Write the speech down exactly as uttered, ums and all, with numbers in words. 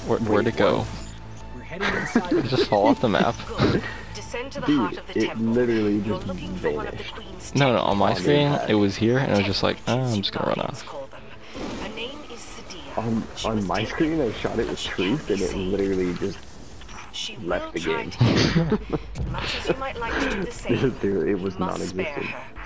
Where, where'd it go? We're heading inside. Did it just fall off the map? Good. Descend to the Dude, heart of the it temple. literally You're just looking for one of the vanished. queen's No, no, on my On the screen, impact. it was here, and I was just like, oh, I'm just gonna run Guardians off. call them. Her name is Sadia. On She on was my taken, screen, I shot it but with she truth, can't and be it saved. literally just She left will the try game. to kill you. Much as you might like to do the same, Dude, it you was must spare non-existent. her.